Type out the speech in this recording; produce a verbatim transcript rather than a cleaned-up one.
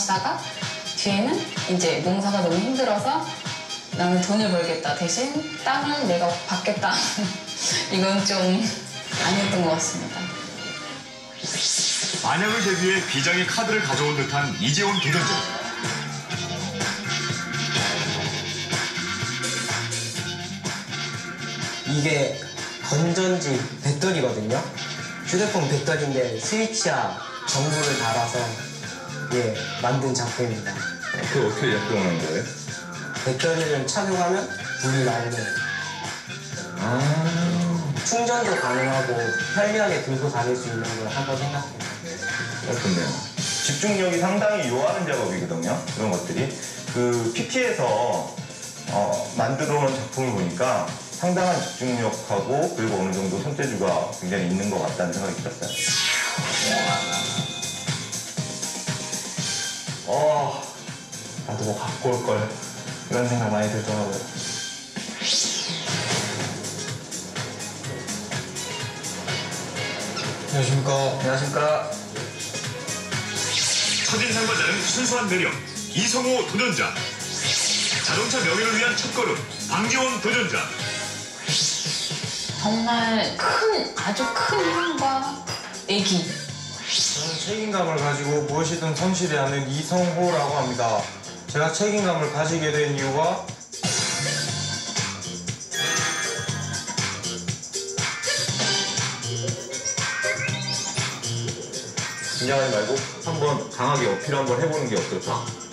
하시다가 뒤에는 이제 농사가 너무 힘들어서 나는 돈을 벌겠다. 대신 땅은 내가 받겠다. 이건 좀 아니었던 것 같습니다. 안양을 대비해 비장의 카드를 가져온 듯한 이재원 도전자. 이게 건전지 배터리거든요. 휴대폰 배터리인데 스위치와 전구를 달아서 예, 만든 작품입니다. 그 어떻게 작동하는 거예요? 배터리를 착용하면 불이 나오는. 아, 충전도 가능하고 편리하게 들고 다닐 수 있는 걸 한번 생각해요. 그렇군요. 집중력이 상당히 요하는 작업이거든요. 그런 것들이. 그 피티에서 어, 만들어 놓은 작품을 보니까 상당한 집중력하고 그리고 어느 정도 손재주가 굉장히 있는 것 같다는 생각이 들었어요. 어, 나도 뭐 갖고 올 걸. 이런 생각 많이 들더라고요. 안녕하십니까. 안녕하십니까. 첫인상과 다른 순수한 매력, 이성호 도전자. 자동차 명예를 위한 첫걸음, 방지원 도전자. 정말 큰, 아주 큰 힘과 애기. 저는 책임감을 가지고 무엇이든 성실히 하는 이성호라고 합니다. 제가 책임감을 가지게 된 이유가 긴장하지 말고 한번 강하게 어필 한번 해보는 게 어떨까?